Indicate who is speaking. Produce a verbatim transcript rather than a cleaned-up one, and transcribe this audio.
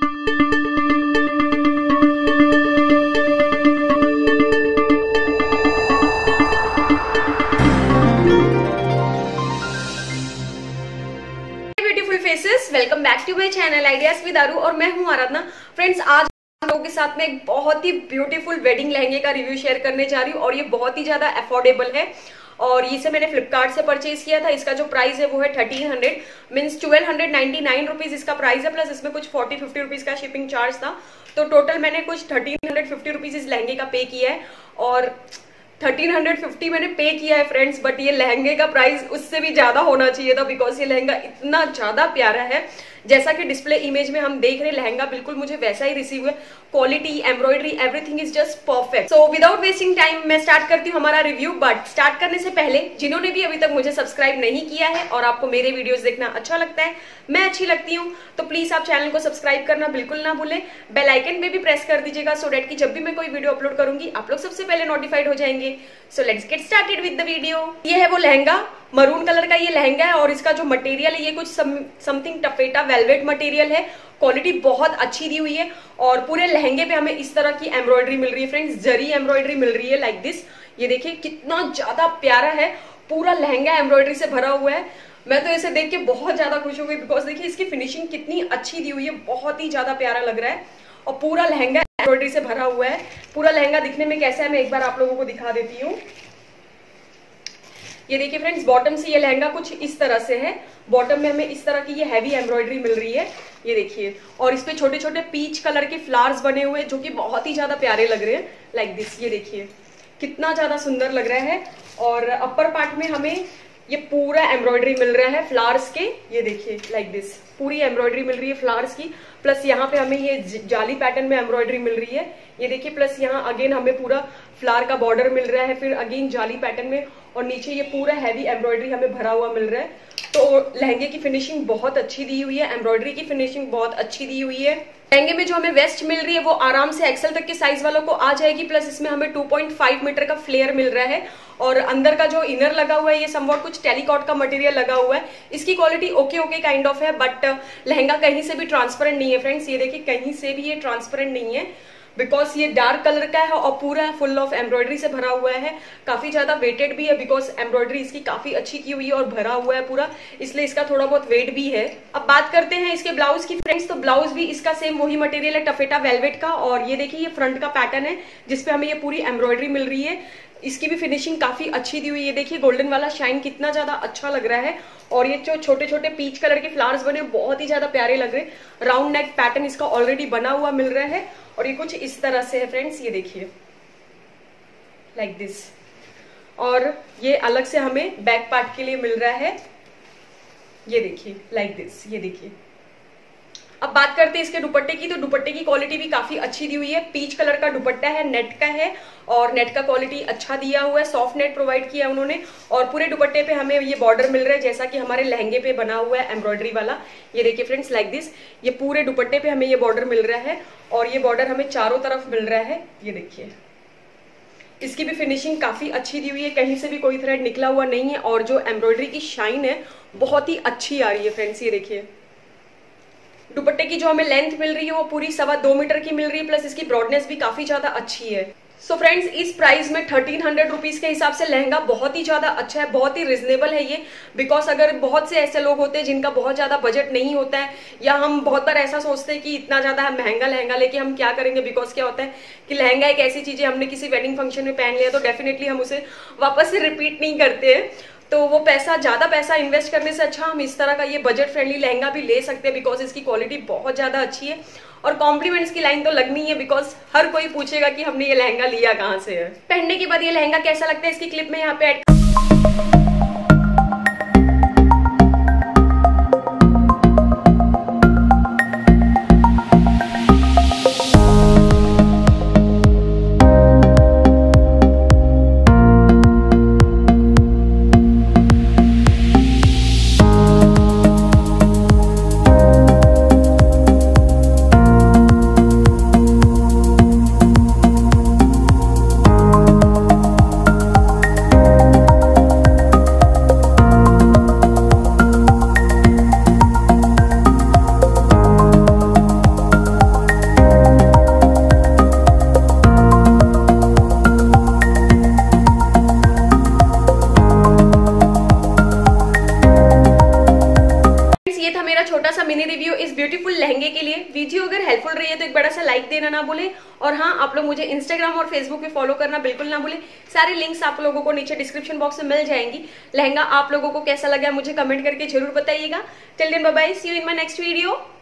Speaker 1: Welcome back to my channel ideas with Aaru और मैं हूं आराधना। फ्रेंड्स, आज आप लोगों के साथ में एक बहुत ही ब्यूटीफुल वेडिंग लहंगे का रिव्यू शेयर करने जा रही हूं और ये बहुत ही ज्यादा अफोर्डेबल है और इसे मैंने फ्लिपकार्ट से परचेज किया था। इसका जो प्राइस है वो है thirteen hundred means twelve hundred ninety nine rupees इसका प्राइस है, प्लस इसमें कुछ फोर्टी फिफ्टी रुपीज का शिपिंग चार्ज था। तो टोटल मैंने कुछ थर्टीन हंड्रेड फिफ्टी रुपीज इस लहंगे का पे किया है और थर्टीन हंड्रेड फिफ्टी मैंने पे किया है फ्रेंड्स, बट ये लहंगे का प्राइस उससे भी ज्यादा होना चाहिए था बिकॉज ये लहंगा इतना ज्यादा प्यारा है। जैसा कि डिस्प्ले इमेज में हम देख रहे हैं, लहंगा बिल्कुल मुझे वैसा ही रिसीव हुआ। Quality, embroidery, everything is just perfect. So without wasting time मैं स्टार्ट करती हूँ हमारा रिव्यू। बट स्टार्ट करने से पहले जिन्होंने भी अभी तक मुझे सब्सक्राइब नहीं किया है और आपको मेरे वीडियोस देखना अच्छा लगता है, मैं अच्छी लगती हूँ, तो प्लीज आप चैनल को सब्सक्राइब करना बिल्कुल ना भूलें। बेल आइकन पे भी प्रेस कर दीजिएगा सो डेट कि जब भी मैं कोई वीडियो अपलोड करूंगी आप लोग सबसे पहले नोटिफाइड हो जाएंगे। So let's get started with the video. ये है वो लहंगा, मरून कलर का ये लहंगा है और इसका जो मटेरियल है ये कुछ समथिंग टफेटा वेलवेट मटेरियल है। क्वालिटी बहुत अच्छी दी हुई है और पूरे लहंगे पे हमें इस तरह की एम्ब्रॉयडरी मिल रही है फ्रेंड्स, जरी एम्ब्रॉयडरी मिल रही है लाइक दिस। ये देखिए कितना ज्यादा प्यारा है, पूरा लहंगा एम्ब्रॉयडरी से भरा हुआ है। मैं तो इसे देख के बहुत ज्यादा खुश हो गई बिकॉज देखिए इसकी फिनिशिंग कितनी अच्छी दी हुई है, बहुत ही ज्यादा प्यारा लग रहा है और पूरा लहंगा एम्ब्रॉयडरी से भरा हुआ है। पूरा लहंगा दिखने में कैसा है मैं एक बार आप लोगों को दिखा देती हूँ। ये देखिए फ्रेंड्स, बॉटम से ये लहंगा कुछ इस तरह से है। बॉटम में हमें इस तरह की ये हैवी एम्ब्रॉयडरी मिल रही है, ये देखिए, और इस पे छोटे छोटे पीच कलर के फ्लावर्स बने हुए जो कि बहुत ही ज्यादा प्यारे लग रहे हैं लाइक दिस। ये देखिए कितना ज्यादा सुंदर लग रहा है और अपर पार्ट में हमें ये पूरा एम्ब्रॉयडरी मिल रहा है फ्लावर्स के। ये देखिए लाइक दिस पूरी एम्ब्रॉयडरी मिल रही है फ्लावर्स की, प्लस यहाँ पे हमें ये जाली पैटर्न में एम्ब्रॉयडरी मिल रही है। ये देखिए, प्लस यहाँ अगेन हमें पूरा फ्लावर का बॉर्डर मिल रहा है, फिर अगेन जाली पैटर्न में और नीचे ये पूरा हैवी एम्ब्रॉयडरी हमें भरा हुआ मिल रहा है। तो लहंगे की फिनिशिंग बहुत अच्छी दी हुई है, एम्ब्रॉयडरी की फिनिशिंग बहुत अच्छी दी हुई है। लहंगे में जो हमें वेस्ट मिल रही है वो आराम से एक्सेल तक के साइज वालों को आ जाएगी, प्लस इसमें हमें टू पॉइंट फाइव मीटर का फ्लेयर मिल रहा है और अंदर का जो इनर लगा हुआ है ये समवॉट कुछ टेलीकॉट का मटेरियल लगा हुआ है। इसकी quality okay okay kind of है, बट लहंगा कहीं से भी ट्रांसपेरेंट नहीं है फ्रेंड्स। ये देखिए कहीं से भी ये ट्रांसपेरेंट नहीं है बिकॉज ये डार्क कलर का है और पूरा फुल ऑफ एम्ब्रॉयडरी से भरा हुआ है। काफी ज्यादा वेटेड भी है बिकॉज एम्ब्रॉयडरी इसकी काफी अच्छी की हुई है और भरा हुआ है पूरा, इसलिए इसका थोड़ा बहुत वेट भी है। अब बात करते हैं इसके ब्लाउज की फ्रेंड्स, तो ब्लाउज भी इसका सेम वही मटेरियल है टफेटा वेलवेट का और ये देखिए ये फ्रंट का पैटर्न है जिसपे हमें ये पूरी एम्ब्रॉयडरी मिल रही है। इसकी भी फिनिशिंग काफी अच्छी दी हुई है। ये देखिए गोल्डन वाला शाइन कितना ज्यादा अच्छा लग रहा है और ये जो छोटे छोटे पीच कलर के फ्लावर्स बने बहुत ही ज्यादा प्यारे लग रहे हैं। राउंड नेक पैटर्न इसका ऑलरेडी बना हुआ मिल रहा है और ये कुछ इस तरह से है फ्रेंड्स, ये देखिए लाइक दिस। और ये अलग से हमें बैक पार्ट के लिए मिल रहा है, ये देखिए लाइक दिस। ये देखिए, अब बात करते हैं इसके दुपट्टे की, तो दुपट्टे की क्वालिटी भी काफी अच्छी दी हुई है। पीच कलर का दुपट्टा है, नेट का है और नेट का क्वालिटी अच्छा दिया हुआ है, सॉफ्ट नेट प्रोवाइड किया है उन्होंने और पूरे दुपट्टे पे हमें ये बॉर्डर मिल रहा है जैसा कि हमारे लहंगे पे बना हुआ है एम्ब्रॉयडरी वाला। ये देखिए फ्रेंड्स लाइक दिस, ये पूरे दुपट्टे पे हमें ये बॉर्डर मिल रहा है और ये बॉर्डर हमें चारों तरफ मिल रहा है। ये देखिए इसकी भी फिनिशिंग काफी अच्छी दी हुई है, कहीं से भी कोई थ्रेड निकला हुआ नहीं है और जो एम्ब्रॉयडरी की शाइन है बहुत ही अच्छी आ रही है फ्रेंड्स। ये देखिए दुपट्टे की जो हमें लेंथ मिल रही है वो पूरी सवा दो मीटर की मिल रही है, प्लस इसकी ब्रॉडनेस भी काफी ज्यादा अच्छी है। सो so फ्रेंड्स, इस प्राइस में थर्टीन हंड्रेड रुपीज के हिसाब से लहंगा बहुत ही ज्यादा अच्छा है, बहुत ही रिजनेबल है ये। बिकॉज अगर बहुत से ऐसे लोग होते हैं जिनका बहुत ज्यादा बजट नहीं होता है या हम बहुत बार ऐसा सोचते हैं कि इतना ज्यादा महंगा लहंगा लेके हम क्या करेंगे, बिकॉज क्या होता है कि लहंगा एक ऐसी चीज है हमने किसी वेडिंग फंक्शन में पहन लिया तो डेफिनेटली हम उसे वापस से रिपीट नहीं करते हैं, तो वो पैसा ज्यादा पैसा इन्वेस्ट करने से अच्छा हम इस तरह का ये बजट फ्रेंडली लहंगा भी ले सकते हैं बिकॉज इसकी क्वालिटी बहुत ज्यादा अच्छी है और कॉम्प्लीमेंट्स की लाइन तो लगनी है बिकॉज हर कोई पूछेगा कि हमने ये लहंगा लिया कहाँ से है। पहनने के बाद ये लहंगा कैसा लगता है इसकी क्लिप में यहाँ पे ऐड लहंगे के लिए। वीडियो अगर हेल्पफुल रही है तो एक बड़ा सा लाइक देना ना भूले, और हाँ, आप लोग मुझे इंस्टाग्राम और फेसबुक पे फॉलो करना बिल्कुल ना भूले। सारे लिंक्स आप लोगों को नीचे डिस्क्रिप्शन बॉक्स में मिल जाएंगी। लहंगा आप लोगों को कैसा लगा मुझे कमेंट करके जरूर बताइएगा। Till then bye bye, see you in my next video.